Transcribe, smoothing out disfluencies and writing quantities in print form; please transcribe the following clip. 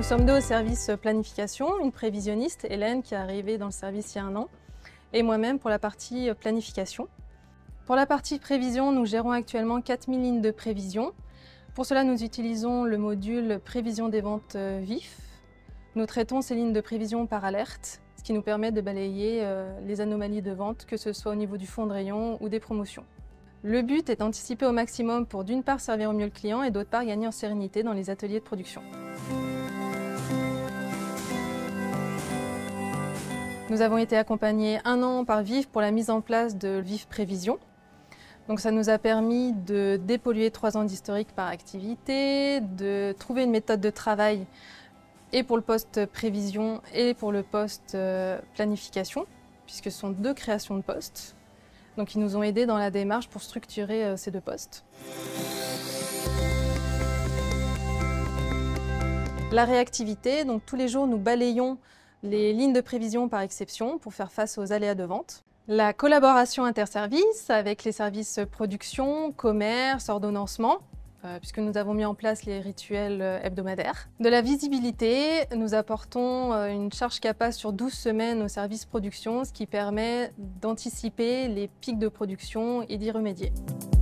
sommes deux au service planification, une prévisionniste, Hélène, qui est arrivée dans le service il y a 1 an, et moi-même pour la partie planification. Pour la partie prévision, nous gérons actuellement 4000 lignes de prévision. Pour cela, nous utilisons le module prévision des ventes vif. Nous traitons ces lignes de prévision par alerte, ce qui nous permet de balayer les anomalies de vente, que ce soit au niveau du fond de rayon ou des promotions. Le but est d'anticiper au maximum pour d'une part servir au mieux le client et d'autre part gagner en sérénité dans les ateliers de production. Nous avons été accompagnés 1 an par VIF pour la mise en place de VIF Prévision. Donc ça nous a permis de dépolluer 3 ans d'historique par activité, de trouver une méthode de travail et pour le poste prévision et pour le poste planification, puisque ce sont 2 créations de postes. Donc ils nous ont aidés dans la démarche pour structurer ces 2 postes. La réactivité, donc tous les jours nous balayons les lignes de prévision par exception pour faire face aux aléas de vente. La collaboration interservices avec les services production, commerce, ordonnancement, puisque nous avons mis en place les rituels hebdomadaires. De la visibilité, nous apportons une charge CAPA sur 12 semaines au service production, ce qui permet d'anticiper les pics de production et d'y remédier.